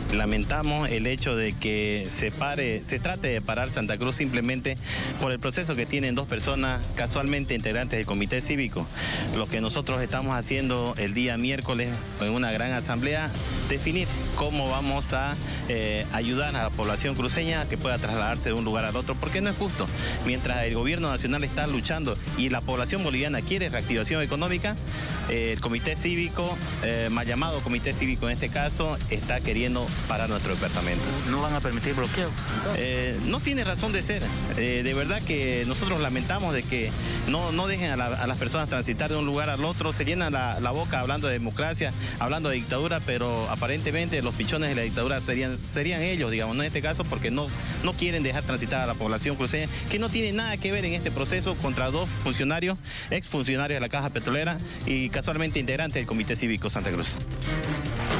lamentamos el hecho de que se trate de parar Santa Cruz simplemente por el proceso que tienen dos personas casualmente integrantes del comité cívico. Lo que nosotros estamos haciendo el día miércoles en una gran asamblea, definir cómo vamos a ayudar a la población cruceña que pueda trasladarse de un lugar al otro, porque no es justo. Mientras el gobierno nacional está luchando y la población boliviana quiere reactivación económica, el comité cívico, mal llamado comité cívico en este caso, está queriendo parar nuestro departamento. ¿No van a permitir bloqueo? No tiene razón de ser. De verdad que nosotros lamentamos de que no dejen a las personas transitar de un lugar al otro, se llenan la boca hablando de democracia, hablando de dictadura, pero aparentemente los pichones de la dictadura serían ellos, digamos, ¿no? En este caso, porque no quieren dejar transitar a la población cruceña, que no tiene nada que ver en este proceso contra dos funcionarios, exfuncionarios de la Caja Petrolera y casualmente integrantes del Comité Cívico Santa Cruz.